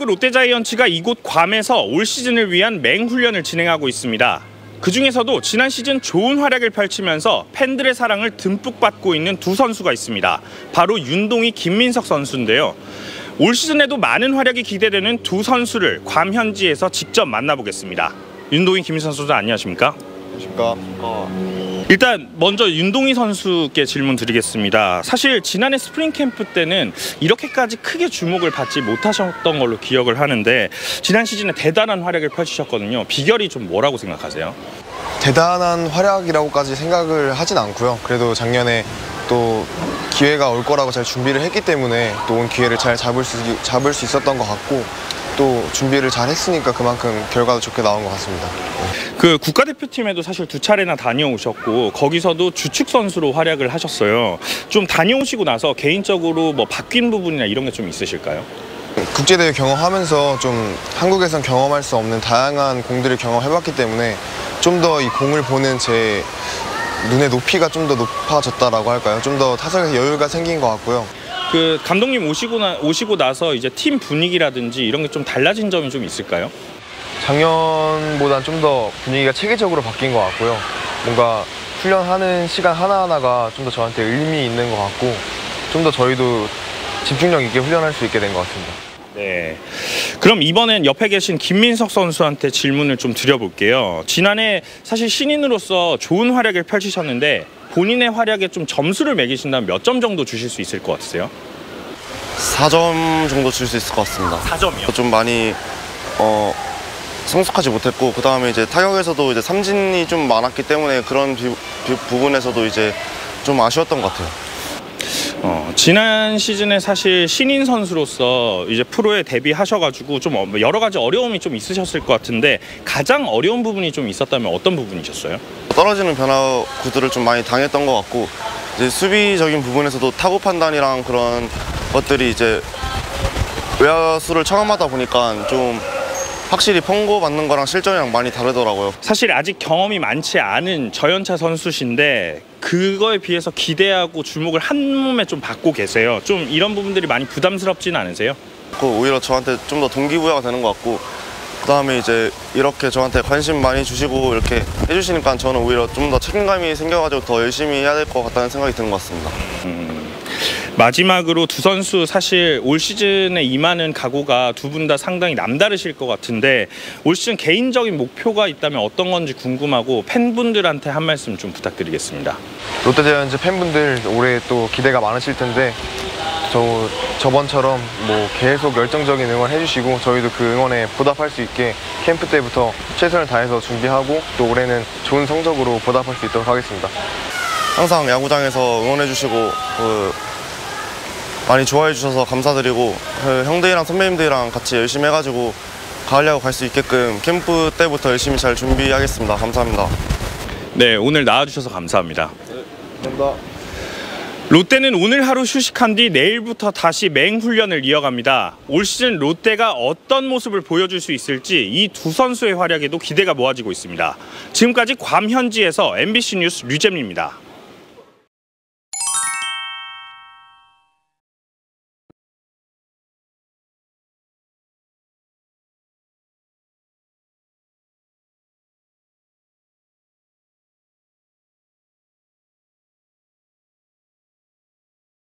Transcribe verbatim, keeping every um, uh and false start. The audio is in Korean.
프로야구 롯데자이언츠가 이곳 괌에서 올 시즌을 위한 맹훈련을 진행하고 있습니다. 그중에서도 지난 시즌 좋은 활약을 펼치면서 팬들의 사랑을 듬뿍 받고 있는 두 선수가 있습니다. 바로 윤동희, 김민석 선수인데요. 올 시즌에도 많은 활약이 기대되는 두 선수를 괌 현지에서 직접 만나보겠습니다. 윤동희, 김민석 선수 안녕하십니까? 안녕하십니까. 어. 일단 먼저 윤동희 선수께 질문 드리겠습니다. 사실 지난해 스프링 캠프 때는 이렇게까지 크게 주목을 받지 못하셨던 걸로 기억을 하는데 지난 시즌에 대단한 활약을 펼치셨거든요. 비결이 좀 뭐라고 생각하세요? 대단한 활약이라고까지 생각을 하진 않고요. 그래도 작년에 또 기회가 올 거라고 잘 준비를 했기 때문에 또 온 기회를 잘 잡을 수, 잡을 수 있었던 것 같고 또 준비를 잘 했으니까 그만큼 결과도 좋게 나온 것 같습니다. 그 국가대표팀에도 사실 두 차례나 다녀오셨고 거기서도 주축 선수로 활약을 하셨어요. 좀 다녀오시고 나서 개인적으로 뭐 바뀐 부분이나 이런 게 좀 있으실까요? 국제대회 경험하면서 좀 한국에선 경험할 수 없는 다양한 공들을 경험해봤기 때문에 좀 더 이 공을 보는 제 눈의 높이가 좀 더 높아졌다라고 할까요? 좀 더 타석에서 여유가 생긴 것 같고요. 그 감독님 오시고 나 오시고 나서 이제 팀 분위기라든지 이런 게 좀 달라진 점이 좀 있을까요? 작년보다 좀 더 분위기가 체계적으로 바뀐 것 같고요. 뭔가 훈련하는 시간 하나하나가 좀 더 저한테 의미 있는 것 같고 좀 더 저희도 집중력 있게 훈련할 수 있게 된 것 같습니다. 네. 그럼 이번엔 옆에 계신 김민석 선수한테 질문을 좀 드려볼게요. 지난해 사실 신인으로서 좋은 활약을 펼치셨는데 본인의 활약에 좀 점수를 매기신다면 몇 점 정도 주실 수 있을 것 같으세요? 사 점 정도 줄 수 있을 것 같습니다. 사 점이요? 좀 많이 어, 성숙하지 못했고 그 다음에 이제 타격에서도 이제 삼진이 좀 많았기 때문에 그런 비, 비, 부분에서도 이제 좀 아쉬웠던 것 같아요. 어, 지난 시즌에 사실 신인 선수로서 이제 프로에 데뷔하셔가지고 좀 여러 가지 어려움이 좀 있으셨을 것 같은데 가장 어려운 부분이 좀 있었다면 어떤 부분이셨어요? 떨어지는 변화구들을 좀 많이 당했던 것 같고 이제 수비적인 부분에서도 타구 판단이랑 그런 것들이 이제 외야수를 처음 하다 보니까 좀 확실히 펑고 받는 거랑 실전이랑 많이 다르더라고요. 사실 아직 경험이 많지 않은 저연차 선수신데 그거에 비해서 기대하고 주목을 한 몸에 좀 받고 계세요. 좀 이런 부분들이 많이 부담스럽지는 않으세요? 그 오히려 저한테 좀 더 동기부여가 되는 것 같고 그 다음에 이제 이렇게 저한테 관심 많이 주시고 이렇게 해주시니까 저는 오히려 좀 더 책임감이 생겨가지고 더 열심히 해야 될 것 같다는 생각이 드는 것 같습니다. 음, 마지막으로 두 선수 사실 올 시즌에 임하는 각오가 두 분 다 상당히 남다르실 것 같은데 올 시즌 개인적인 목표가 있다면 어떤 건지 궁금하고 팬분들한테 한 말씀 좀 부탁드리겠습니다. 롯데자이언츠 팬분들 올해 또 기대가 많으실 텐데 저, 저번처럼 뭐 계속 열정적인 응원 해주시고 저희도 그 응원에 보답할 수 있게 캠프 때부터 최선을 다해서 준비하고 또 올해는 좋은 성적으로 보답할 수 있도록 하겠습니다. 항상 야구장에서 응원해 주시고 그 많이 좋아해 주셔서 감사드리고 그 형들이랑 선배님들이랑 같이 열심히 해가지고 가을 야구 갈 수 있게끔 캠프 때부터 열심히 잘 준비하겠습니다. 감사합니다. 네, 오늘 나와주셔서 감사합니다. 네, 감사합니다. 롯데는 오늘 하루 휴식한 뒤 내일부터 다시 맹훈련을 이어갑니다. 올 시즌 롯데가 어떤 모습을 보여줄 수 있을지 이 두 선수의 활약에도 기대가 모아지고 있습니다. 지금까지 괌 현지에서 엠비씨 뉴스 류잼입니다.